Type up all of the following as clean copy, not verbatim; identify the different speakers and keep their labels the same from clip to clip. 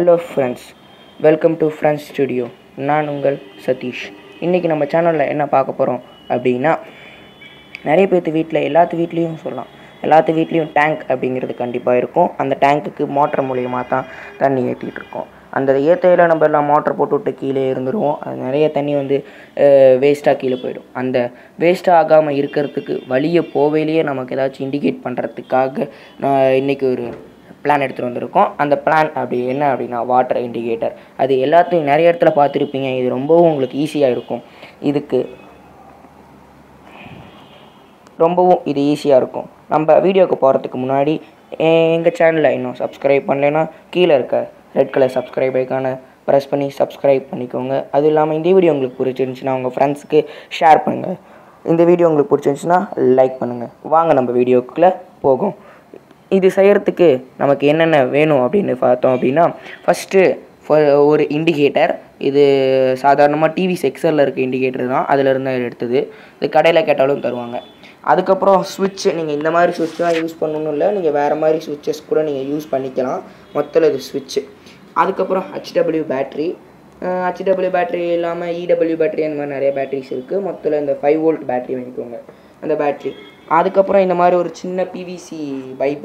Speaker 1: Hello friends, welcome to friends studio. நான் உங்கள் சதீஷ். இன்றைக்கி நம்ம சேனலில் என்ன பார்க்க போகிறோம் அப்படின்னா, நிறைய பேர்த்து வீட்டில் எல்லாத்து வீட்லேயும் சொல்லலாம், எல்லாத்து வீட்லேயும் டேங்க் அப்படிங்கிறது கண்டிப்பாக இருக்கும். அந்த டேங்க்குக்கு மோட்டர் மூலியமாக தான் தண்ணி ஏற்றிட்டு இருக்கோம். அந்த ஏற்றையில் நம்ம எல்லாம் மோட்டர் போட்டு விட்டு கீழே இருந்துருவோம். அது நிறைய தண்ணி வேஸ்ட்டாக கீழே போயிடும். அந்த வேஸ்ட்டாக ஆகாமல் இருக்கிறதுக்கு வழியை போவையிலேயே நமக்கு ஏதாச்சும் இண்டிகேட் பண்ணுறதுக்காக நான் இன்றைக்கி ஒரு பிளான் எடுத்துகிட்டு வந்திருக்கோம். அந்த பிளான் என்ன அப்படின்னா வாட்டர் இண்டிகேட்டர். அது எல்லாத்தையும் நிறைய இடத்துல பார்த்துருப்பீங்க. இது ரொம்பவும் உங்களுக்கு ஈஸியாக இருக்கும். இது ஈஸியாக இருக்கும். நம்ம வீடியோவுக்கு போகிறதுக்கு முன்னாடி எங்கள் சேனலில் இன்னும் சப்ஸ்கிரைப் பண்ணலைன்னா கீழே இருக்க ரெட் கலர் சப்ஸ்கிரைப் ஐக்கானை ப்ரெஸ் பண்ணி சப்ஸ்கிரைப் பண்ணிக்கோங்க. அது இல்லாமல் இந்த வீடியோ உங்களுக்கு பிடிச்சிருந்துச்சுன்னா உங்கள் ஃப்ரெண்ட்ஸுக்கு ஷேர் பண்ணுங்கள். இந்த வீடியோ உங்களுக்கு பிடிச்சிருந்துச்சுன்னா லைக் பண்ணுங்கள். வாங்க நம்ம வீடியோக்குள்ளே போகும். இது செய்கிறதுக்கு நமக்கு என்னென்ன வேணும் அப்படின்னு பார்த்தோம் அப்படின்னா, ஃபஸ்ட்டு ஒரு இண்டிகேட்டர். இது சாதாரணமாக டிவி செக்ஸரில் இருக்க இண்டிகேட்டர் தான், அதிலிருந்து எடுத்தது. இது கடையில் கேட்டாலும் தருவாங்க. அதுக்கப்புறம் சுவிட்சு. நீங்கள் இந்த மாதிரி சுவிட்செலாம் யூஸ் பண்ணணும் இல்லை, நீங்கள் வேறு மாதிரி சுவிட்சஸ் கூட நீங்கள் யூஸ் பண்ணிக்கலாம். மொத்தத்தில் இது சுவிட்சு. அதுக்கப்புறம் HW பேட்ரி. HW பேட்ரி இல்லாமல் EW பேட்ரி, அந்த மாதிரி நிறைய பேட்ரிஸ் இருக்குது. மொத்தத்தில் இந்த 5 வோல்ட் பேட்ரி வாங்கிக்கோங்க, அந்த பேட்ரி. அதுக்கப்புறம் இந்த மாதிரி ஒரு சின்ன பிவிசி பைப்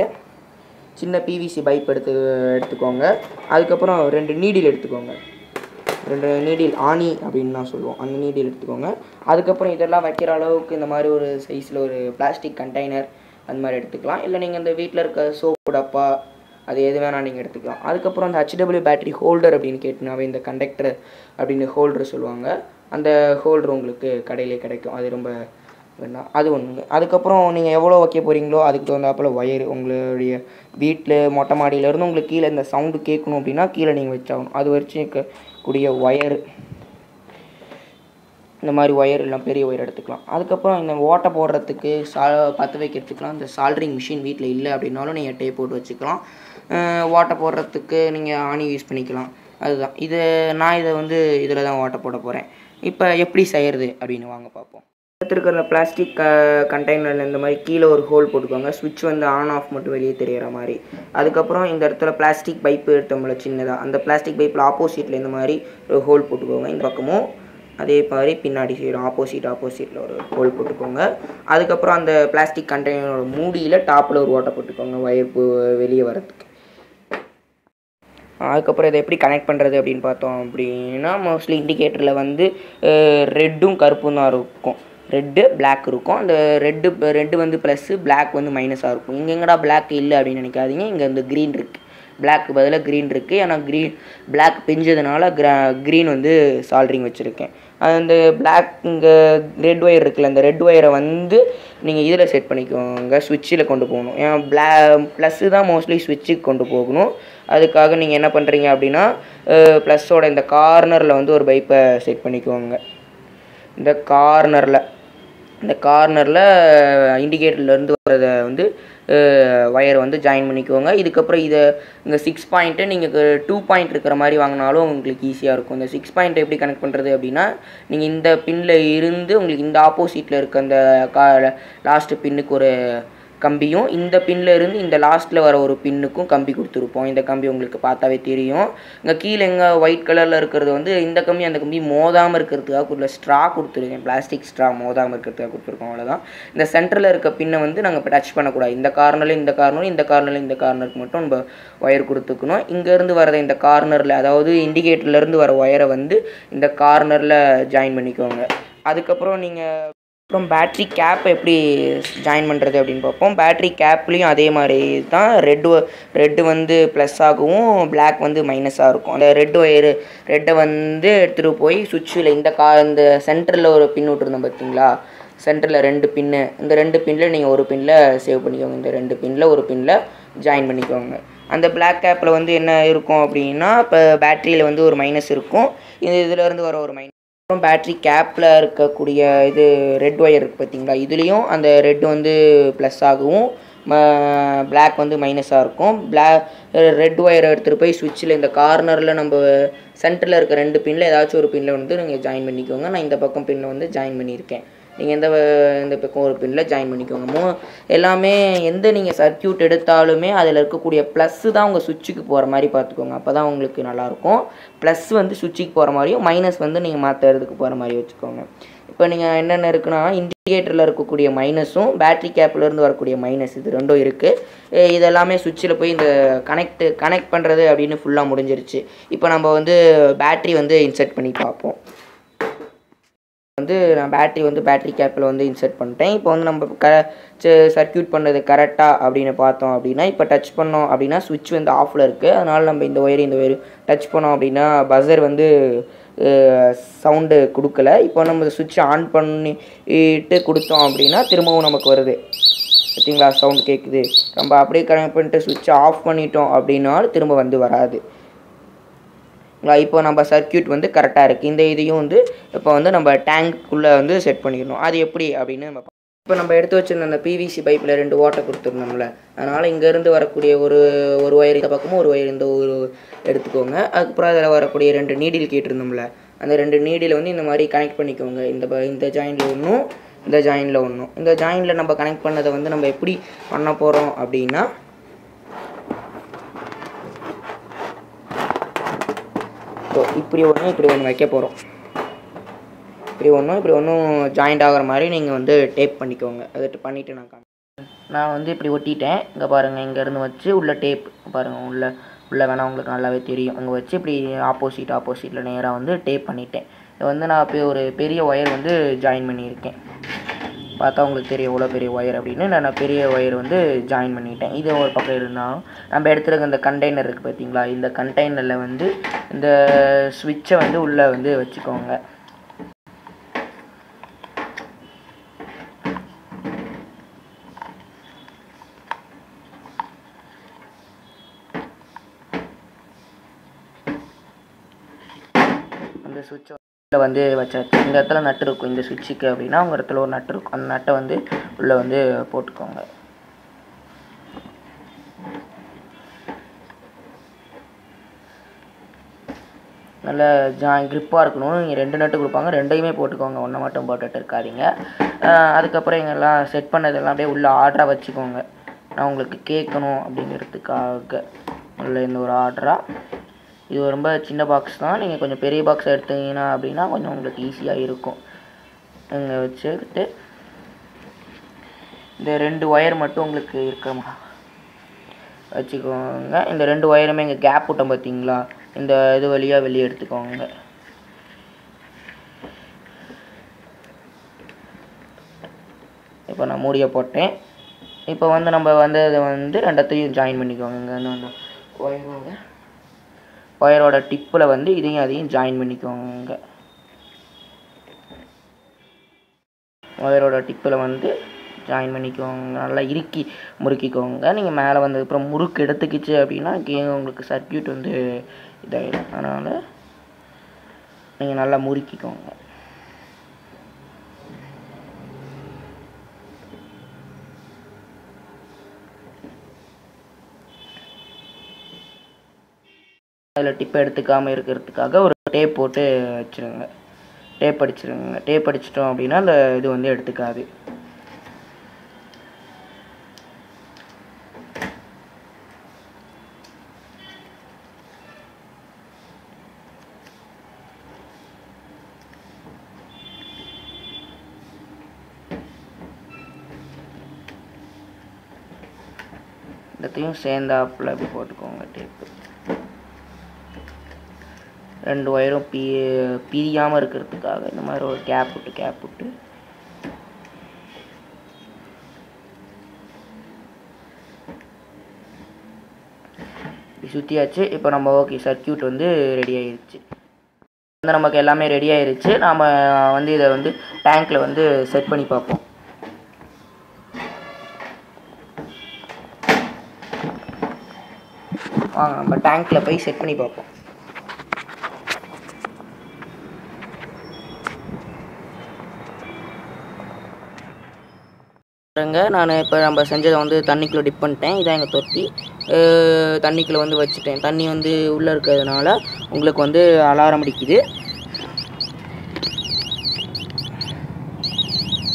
Speaker 1: எடுத்துக்கோங்க. அதுக்கப்புறம் 2 நீடில் எடுத்துக்கோங்க. 2 நீடில் ஆணி அப்படின்னு தான் சொல்லுவோம், அந்த நீடில் எடுத்துக்கோங்க. அதுக்கப்புறம் இதெல்லாம் வைக்கிற அளவுக்கு இந்த மாதிரி ஒரு சைஸில் ஒரு பிளாஸ்டிக் கண்டெய்னர் அந்த மாதிரி எடுத்துக்கலாம். இல்லை நீங்கள் இந்த வீட்டில் இருக்க சோப்பு டப்பா, அது எது வேணால் நீங்கள் எடுத்துக்கலாம். அதுக்கப்புறம் அந்த HW பேட்ரி ஹோல்டர் அப்படின்னு கேட்டினாவே இந்த கண்டக்டர் அப்படின்னு ஹோல்டர் சொல்லுவாங்க. அந்த ஹோல்டர் உங்களுக்கு கடையிலே கிடைக்கும். அது ரொம்ப வேண்டாம், அது ஒன்றுங்க. அதுக்கப்புறம் நீங்கள் எவ்வளோ வைக்க போகிறீங்களோ அதுக்கு தகுந்தாப்பில் ஒயர். உங்களுடைய வீட்டில் மொட்டை மாடியிலேருந்து உங்களுக்கு கீழே இந்த சவுண்டு கேட்கணும் அப்படின்னா கீழே நீங்கள் வச்சாகணும். அது வச்சுக்கக்கூடிய ஒயர், இந்த மாதிரி ஒயர் எல்லாம் பெரிய ஒயர் எடுத்துக்கலாம். அதுக்கப்புறம் இந்த ஓட்டை போடுறதுக்கு பற்ற வைக்கிறதுக்குலாம் இந்த சால்ட்ரிங் மிஷின் வீட்டில் இல்லை அப்படின்னாலும் நீங்கள் டேப் போட்டு வச்சுக்கலாம். ஓட்டை போடுறதுக்கு நீங்கள் ஆணி யூஸ் பண்ணிக்கலாம். அதுதான் நான் இதில் தான் ஓட்டை போட போகிறேன். இப்போ எப்படி செய்கிறது அப்படின்னு வாங்க பார்ப்போம். எடுத்துருக்கிற பிளாஸ்டிக் கண்டெய்னரில் இந்த மாதிரி கீழே ஒரு ஹோல் போட்டுக்கோங்க. சுவிட்ச் ஆன் ஆஃப் மட்டும் வெளியே தெரிகிற மாதிரி. அதுக்கப்புறம் இந்த இடத்துல பிளாஸ்டிக் பைப்பு எடுத்தோம்ல சின்னதாக, அந்த பிளாஸ்டிக் பைப்பில் ஆப்போசிட்டில் இந்த மாதிரி ஒரு ஹோல் போட்டுக்கோங்க. இந்த பக்கமும் அதே மாதிரி பின்னாடி சைடும் ஆப்போசிட்டில் ஒரு ஹோல் போட்டுக்கோங்க. அதுக்கப்புறம் அந்த பிளாஸ்டிக் கண்டெய்னரோட மூடியில் டாப்பில் ஒரு ஓட்டை போட்டுக்கோங்க, ஒயர் வெளியே வரத்துக்கு. அதுக்கப்புறம் இதை எப்படி கனெக்ட் பண்ணுறது அப்படின்னு பார்த்தோம் அப்படின்னா, மோஸ்ட்லி இண்டிகேட்டரில் ரெட்டும் கருப்பும் தான் இருக்கும். ரெட்டு பிளாக் இருக்கும். அந்த ரெட்டு ப்ளஸ்ஸு, பிளாக் மைனஸாக இருக்கும். இங்கே எங்கடா பிளாக் இல்லை அப்படின்னு நினைக்காதீங்க. இங்கே க்ரீன் இருக்குது, பிளாக்கு பதிலாக க்ரீன் இருக்குது. ஏன்னா பிளாக் பிஞ்சதுனால க்ரீன் சால்ட்ரிங் வச்சுருக்கேன். அந்த பிளாக் இங்கே ரெட் ஒயர் இருக்குல்ல, அந்த ரெட் ஒயரை நீங்கள் இதில் செட் பண்ணிக்கோங்க, சுவிட்சில் கொண்டு போகணும். ஏன்னா ப்ளஸ்ஸு தான் மோஸ்ட்லி சுவிட்சுக்கு கொண்டு போகணும். அதுக்காக நீங்கள் என்ன பண்ணுறீங்க அப்படின்னா, ப்ளஸ்ஸோட இந்த கார்னரில் ஒரு பைப்பை செட் பண்ணிக்கோங்க. இந்த கார்னரில் இண்டிகேட்டர்லேருந்து வரதை ஒயர் ஜாயின் பண்ணிக்கோங்க. இதுக்கப்புறம் இங்கே 6 பாயிண்ட்டு நீங்கள் 2 பாயிண்ட் இருக்கிற மாதிரி வாங்கினாலும் உங்களுக்கு ஈஸியாக இருக்கும். இந்த 6 பாயிண்ட் எப்படி கனெக்ட் பண்ணுறது அப்படின்னா, நீங்கள் இந்த பின்னில் இருந்து உங்களுக்கு இந்த ஆப்போசிட்டில் இருக்க அந்த லாஸ்ட்டு பின்னுக்கு ஒரு கம்பியும், இந்த பின்னில் இருந்து இந்த லாஸ்ட்டில் வர ஒரு பின்னுக்கும் கம்பி கொடுத்துருப்போம். இந்த கம்பி உங்களுக்கு பார்த்தாவே தெரியும். இங்கே கீழே எங்கே ஒயிட் கலரில் இருக்கிறது இந்த கம்பி அந்த கம்பி மோதாமல் இருக்கிறதுக்காக ஒரு ஸ்ட்ரா கொடுத்துருக்கேன், பிளாஸ்டிக் ஸ்ட்ரா மோதாமல் இருக்கிறதுக்காக கொடுத்துருக்கோம், அவ்வளோதான். இந்த சென்டரில் இருக்க பின்னை நாங்கள் இப்போ டச் பண்ணக்கூடாது. இந்த கார்னருக்கு மட்டும் நம்ம ஒயர் கொடுத்துக்கணும். இங்கேருந்து வரதை இந்த கார்னரில், அதாவது இண்டிகேட்டர்லேருந்து வர ஒயரை இந்த கார்னரில் ஜாயின் பண்ணிக்கோங்க. அதுக்கப்புறம் பேட்ரி கேப் எப்படி ஜாயின் பண்ணுறது அப்படின்னு பார்ப்போம். பேட்ரி கேப்லேயும் அதே மாதிரி தான். ரெட்டு ப்ளஸ் ஆகவும் பிளாக் மைனஸாக இருக்கும். அந்த ரெட்டை எடுத்துகிட்டு போய் சுவிட்சில் இந்த சென்டரில் ஒரு பின் விட்டுருந்தோம் பார்த்தீங்களா, சென்டரில் 2 பின்னு, இந்த 2 பின்னில் நீங்கள் ஒரு பின்னில் சேவ் பண்ணிக்கோங்க. இந்த 2 பின்னில் ஒரு பின்னில் ஜாயின் பண்ணிக்கோங்க. அந்த பிளாக் கேப்பில் என்ன இருக்கும் அப்படின்னா, இப்போ பேட்டரியில் ஒரு மைனஸ் இருக்கும். இதிலேருந்து வர ஒரு மைனஸ். அப்புறம் பேட்ரி கேப்பில் இருக்கக்கூடிய ரெட் ஒயர் இருக்குது பார்த்தீங்களா, இதுலேயும் அந்த ரெட்டு ப்ளஸ் ஆகவும் பிளாக் மைனஸாக இருக்கும். ரெட் ஒயரை எடுத்துகிட்டு போய் சுவிட்சில் இந்த கார்னரில் நம்ம சென்டரில் இருக்க 2 பின்னில் ஏதாச்சும் ஒரு பின்னில் நீங்கள் ஜாயின் பண்ணிக்கோங்க. நான் இந்த பக்கம் பின்னில் ஜாயின் பண்ணியிருக்கேன். நீங்கள் இந்த பக்கம் ஒரு பின்னில் ஜாயின் பண்ணிக்கோங்க. எல்லாமே எந்த நீங்கள் சர்க்யூட் எடுத்தாலுமே அதில் இருக்கக்கூடிய ப்ளஸ்ஸு தான் உங்கள் சுவிட்சுக்கு போகிற மாதிரி பார்த்துக்கோங்க. அப்போ தான் உங்களுக்கு நல்லாயிருக்கும். ப்ளஸ் வந்து சுவிட்சுக்கு போகிற மாதிரியும் மைனஸ் வந்து நீங்கள் மாற்றுறதுக்கு போகிற மாதிரி வச்சுக்கோங்க. இப்போ நீங்கள் என்னென்ன இருக்குன்னா இண்டிகேட்டரில் இருக்கக்கூடிய மைனஸும் பேட்ரி கேப்லேருந்து வரக்கூடிய மைனஸ் இது ரெண்டும் இருக்குது. இதெல்லாமே சுவிட்சில் போய் இந்த கனெக்ட் பண்ணுறது அப்படின்னு ஃபுல்லாக முடிஞ்சிருச்சு. இப்போ நம்ம வந்து பேட்ரி வந்து இன்சர்ட் பண்ணி பார்ப்போம். வந்து நான் பேட்ரி கேப்பில் வந்து இன்சர்ட் பண்ணிட்டேன். இப்போ வந்து நம்ம சர்க்யூட் பண்ணது கரெக்டாக அப்படின்னு பார்த்தோம் அப்படின்னா, இப்போ டச் பண்ணோம் அப்படின்னா சுவிட்ச் வந்து ஆஃபில் இருக்குது. அதனால் நம்ம இந்த ஒயர் டச் பண்ணோம் அப்படின்னா பஸர் வந்து சவுண்டு கொடுக்கல. இப்போ நம்ம சுவிட்ச் ஆன் பண்ணிட்டு கொடுத்தோம் அப்படின்னா திரும்பவும் நமக்கு வருது. பார்த்தீங்களா, சவுண்ட் கேட்குது. நம்ம அப்படியே கனெக்ட் பண்ணிட்டு சுவிட்சை ஆஃப் பண்ணிட்டோம் அப்படின்னாலும் திரும்ப வந்து வராது. இப்போ நம்ம சர்க்யூட் வந்து கரெக்டாக இருக்குது. இந்த இதையும் வந்து இப்போ வந்து நம்ம டேங்க்குள்ளே வந்து செட் பண்ணிக்கணும். அது எப்படி அப்படின்னு இப்போ நம்ம எடுத்து வச்சுருந்த அந்த பிவிசி பைப்பில் 2 ஓட்டை கொடுத்துருந்தோம்ல, அதனால் இங்கேருந்து வரக்கூடிய ஒரு ஒயர் இந்த பக்கமும் ஒரு ஒயர் இந்த ஒரு எடுத்துக்கோங்க. அதுக்கப்புறம் அதில் வரக்கூடிய 2 நீடில் கேட்டிருந்தோம்ல, அந்த 2 நீடில் வந்து இந்த மாதிரி கனெக்ட் பண்ணிக்கோங்க. இந்த ஜாயிண்டில் ஒன்றும் இந்த ஜாயிண்டில் ஒன்றும். இந்த ஜாயிண்டில் நம்ம கனெக்ட் பண்ணதை வந்து நம்ம எப்படி பண்ண போகிறோம் அப்படின்னா, இப்படி ஒன்று வைக்க போகிறோம். இப்படி ஒன்றும் ஜாயிண்ட் ஆகிற மாதிரி நீங்கள் வந்து டேப் பண்ணிக்கோங்க. அதை பண்ணிவிட்டு நான் வந்து இப்படி ஒட்டிட்டேன். இங்கே பாருங்கள், இங்கேருந்து வச்சு உள்ள டேப் பாருங்கள், உள்ளே வேணால் உங்களுக்கு நல்லாவே தெரியும். அங்கே வச்சு இப்படி ஆப்போசிட்டில் நேராக வந்து டேப் பண்ணிட்டேன். இதை வந்து நான் இப்போ ஒரு பெரிய ஒயர் வந்து ஜாயின் பண்ணியிருக்கேன். பார்த்தா உங்களுக்கு தெரியும் எவ்வளோ பெரிய ஒயர் அப்படின்னு. நான் பெரிய ஒயர் வந்து ஜாயின் பண்ணிட்டேன். இது ஒரு பக்கம் இருந்தாலும் நம்ம எடுத்துருக்க இந்த கண்டெய்னர் இருக்குது பார்த்தீங்களா, இந்த கண்டெய்னரில் வந்து இந்த ஸ்விட்சை வந்து உள்ளே வந்து வச்சுக்கோங்க. அந்த சுவிட்சை வந்து வச்சாச்சு. இந்த இடத்துல நட்டு இருக்கும் இந்த சுவிட்சுக்கு அப்படின்னா, உங்கள் இடத்துல ஒரு நட்டு இருக்கும். அந்த நட்டை வந்து உள்ளே வந்து போட்டுக்கோங்க. நல்லா கிரிப்பாக இருக்கணும். நீங்கள் 2 நட்டு கொடுப்பாங்க, 2யுமே போட்டுக்கோங்க, ஒன்றை மட்டும் போட்டுட்டு இருக்காதீங்க. அதுக்கப்புறம் எங்கெல்லாம் செட் பண்ணதெல்லாம் அப்படியே உள்ள ஆர்டராக வச்சுக்கோங்க. நான் உங்களுக்கு கேட்கணும் அப்படிங்கிறதுக்காக உள்ள இந்த ஒரு ஆர்டராக. இது ரொம்ப சின்ன பாக்ஸ் தான். நீங்கள் கொஞ்சம் பெரிய பாக்ஸ் எடுத்தீங்கன்னா அப்படின்னா கொஞ்சம் உங்களுக்கு ஈஸியாக இருக்கும். இங்கே வச்சுக்கிட்டு இந்த 2 ஒயர் மட்டும் உங்களுக்கு இருக்கமா வச்சுக்கோங்க. இந்த 2 ஒயருமே இங்கே கேப் விட்டோம் பார்த்தீங்களா, இந்த இது வழியாக வெளியே எடுத்துக்கோங்க. இப்போ நான் மூடியை போட்டேன். இப்போ வந்து நம்ம வந்து அதை வந்து 2த்தையும் ஜாயின் பண்ணிக்கோங்க. இங்கே வந்து ஒயரோட டிப்பில் வந்து அதையும் ஜாயின் பண்ணிக்கோங்க. ஒயரோட டிப்பில் வந்து ஜாயின் பண்ணிக்கோங்க. நல்லா இறுக்கி முறுக்கிக்கோங்க. நீங்கள் மேலே வந்ததுக்கப்புறம் முறுக்கு எடுத்துக்கிச்சு அப்படின்னா உங்களுக்கு சர்க்யூட் வந்து இதாகிடும். அதனால் நீங்கள் நல்லா முறுக்கிக்கோங்க. அதில் டிப்பை எடுத்துக்காமல் இருக்கிறதுக்காக ஒரு டேப் போட்டு வச்சுருங்க. டேப் அடிச்சிட்டோம் அப்படின்னா அந்த இது வந்து எடுத்துக்காது. எல்லாத்தையும் சேர்ந்தாப்பில் அப்படி போட்டுக்கோங்க டேப்பு. 2 ஒயரும் பிரியாமல் இருக்கிறதுக்காக இந்த மாதிரி ஒரு கேப் விட்டு சுற்றியாச்சு. இப்போ நம்ம ஓகே, சர்க்யூட் வந்து ரெடி ஆயிடுச்சு. வந்து நமக்கு எல்லாமே ரெடி ஆயிடுச்சு. நாம் வந்து இதை வந்து டேங்க்கில் வந்து செட் பண்ணி பார்ப்போம். வாங்க நம்ம டேங்க்கில் போய் செட் பண்ணி பார்ப்போம். நான் இப்போ நம்ம செஞ்சதை வந்து தண்ணிக்குள்ளே டிப் பண்ணிட்டேன். இதான் எங்கள் தொட்டி. தண்ணிக்குள்ளே வந்து வச்சுட்டேன். தண்ணி வந்து உள்ளே இருக்கிறதுனால உங்களுக்கு வந்து அலாரம் அடிக்குது.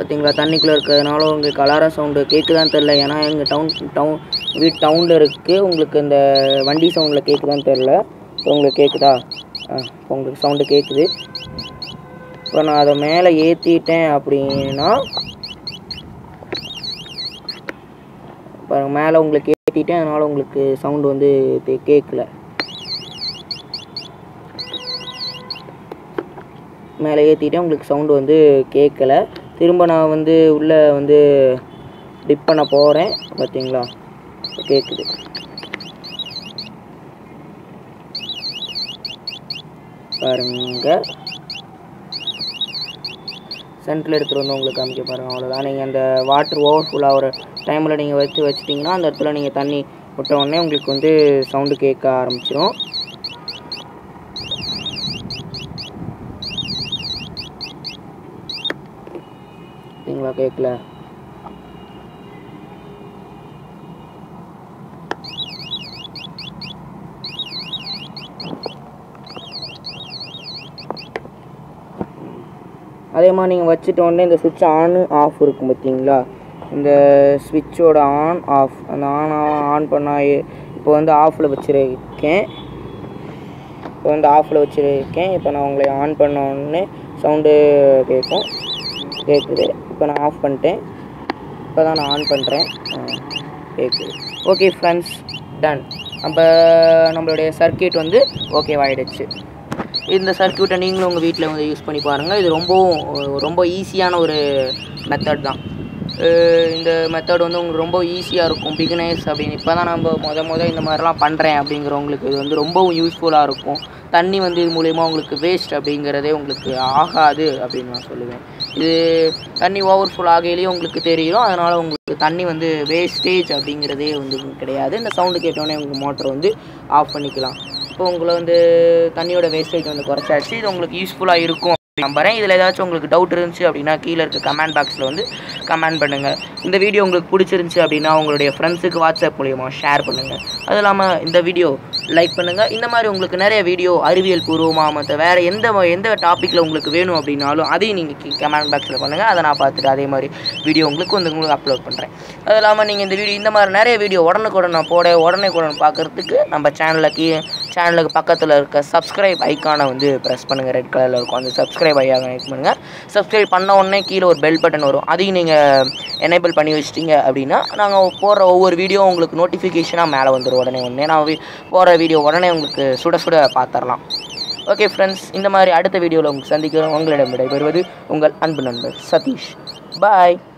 Speaker 1: பார்த்தீங்களா தண்ணிக்குள்ளே இருக்கிறதுனால உங்களுக்கு அலாரம் சவுண்டு கேட்குதான்னு தெரில. ஏன்னா எங்கள் வீட்டு டவுனில் இருக்குது. உங்களுக்கு இந்த வண்டி சவுண்டில் கேட்குதான்னு தெரில. இப்போ உங்களுக்கு கேட்குதா? இப்போ உங்களுக்கு சவுண்டு கேட்குது. இப்போ நான் அதை மேலே ஏற்றிட்டேன் அப்படின்னா இப்போ மேலே உங்களுக்கு ஏற்றிட்டேன், அதனால் உங்களுக்கு சவுண்டு வந்து கேட்கல. மேலே ஏற்றிட்டேன், உங்களுக்கு சவுண்டு வந்து கேட்கல. திரும்ப நான் வந்து உள்ளே வந்து டிப் பண்ண போகிறேன். பார்த்தீங்களா கேட்குது. பாருங்க சென்டரில் எடுத்துகிட்டு வந்து உங்களுக்கு காமிக்க பாருங்கள். அவ்வளோதான். நீங்கள் அந்த வாட்டர் ஓவர்ஃபுல் ஆகிற டைமில் நீங்கள் வச்சிட்டிங்கன்னா அந்த இடத்துல நீங்கள் தண்ணி விட்ட உடனே உங்களுக்கு வந்து சவுண்டு கேட்க ஆரம்பிச்சிடும். சரிங்களா? கேட்கல. அதே மாதிரி நீங்கள் வச்சுட்டோடனே இந்த சுவிட்ச் ஆன் ஆஃப் இருக்கும் பார்த்தீங்களா? இந்த ஸ்விட்சோட ஆன் ஆஃப், அந்த ஆன் பண்ணால் இப்போ வந்து ஆஃபில் வச்சுருக்கேன். இப்போ நான் உங்களை ஆன் பண்ண உடனே சவுண்டு கேட்குது. இப்போ நான் ஆஃப் பண்ணிட்டேன். இப்போ தான் நான் ஆன் பண்ணுறேன். கேட்குது. Okay friends, done. நம்மளுடைய சர்க்கியூட் வந்து ஓகேவாகிடுச்சு. இந்த சர்க்கியூட்டை நீங்களும் உங்கள் வீட்டில் வந்து யூஸ் பண்ணி பாருங்கள். இது ரொம்ப ஈஸியான ஒரு மெத்தட் தான். இந்த மெத்தட் வந்து உங்களுக்கு ரொம்ப ஈஸியாக இருக்கும். பிகினர்ஸ் அப்படின்னு இப்போ தான் நம்ம இந்த மாதிரிலாம் பண்ணுறேன் அப்படிங்கிறவங்களுக்கு இது வந்து ரொம்பவும் யூஸ்ஃபுல்லாக இருக்கும். தண்ணி வந்து இது மூலயமா உங்களுக்கு வேஸ்ட் அப்படிங்கிறதே உங்களுக்கு ஆகாது அப்படின்னு நான் சொல்லுவேன். இது தண்ணி ஓவர்ஃபுல் ஆகையிலேயே உங்களுக்கு தெரியும். அதனால் உங்களுக்கு தண்ணி வந்து வேஸ்டேஜ் அப்படிங்கிறதே வந்து கிடையாது. இந்த சவுண்டு கேட்டோடனே உங்கள் மோட்டரை வந்து ஆஃப் பண்ணிக்கலாம். இப்போ உங்களை வந்து தண்ணியோட வேஸ்டேஜ் வந்து குறைச்சாச்சு. இது உங்களுக்கு யூஸ்ஃபுல்லாக இருக்கும் நம்புறேன். இதில் ஏதாச்சும் உங்களுக்கு டவுட் இருந்துச்சு அப்படின்னா கீழே இருக்க கமெண்ட் பாக்ஸில் வந்து கமெண்ட் பண்ணுங்கள். இந்த வீடியோ உங்களுக்கு பிடிச்சிருந்துச்சி அப்படின்னா உங்களுடைய ஃப்ரெண்ட்ஸுக்கு வாட்ஸ்அப் மூலிமா ஷேர் பண்ணுங்கள். அது இல்லாமல் இந்த வீடியோ லைக் பண்ணுங்கள். இந்த மாதிரி உங்களுக்கு நிறைய வீடியோ அறிவியல் பூர்வமாக மற்ற வேறு எந்த டாப்பிக்கில் உங்களுக்கு வேணும் அப்படின்னாலும் அதையும் நீங்கள் கமெண்ட் பாக்ஸில் பண்ணுங்கள். அதை நான் பார்த்துட்டு அதே மாதிரி வீடியோ உங்களுக்கு அப்லோட் பண்ணுறேன். அது இல்லாமல் நீங்கள் இந்த மாதிரி நிறைய வீடியோ உடனுக்குடன் நான் உடனுக்குடன் பார்க்குறதுக்கு நம்ம சேனலுக்கு பக்கத்தில் இருக்க சப்ஸ்கிரைப் ஐக்கானை வந்து ப்ரெஸ் பண்ணுங்கள். ரெட் கலரில் இருக்கும். அந்த சப்ஸ்கிரைப் ஐக்கானை கிளிக் பண்ணுங்கள். சப்ஸ்கிரைப் பண்ண உடனே கீழே ஒரு பெல் பட்டன் வரும். அதையும் நீங்கள் எனேபிள் பண்ணி வச்சிட்டிங்க அப்படின்னா நாங்கள் போடுற ஒவ்வொரு வீடியோ உங்களுக்கு நோட்டிஃபிகேஷனாக மேலே வந்துடும். உடனே நான் போடுற வீடியோ உடனே உங்களுக்கு சுட பார்த்துடலாம். ஓகே ஃப்ரெண்ட்ஸ், இந்த மாதிரி அடுத்த வீடியோவில் உங்களுக்கு சந்திக்கிறோம். உங்களிடம் விடைபெறுவது உங்கள் அன்பு நண்பர் சதீஷ். பாய்.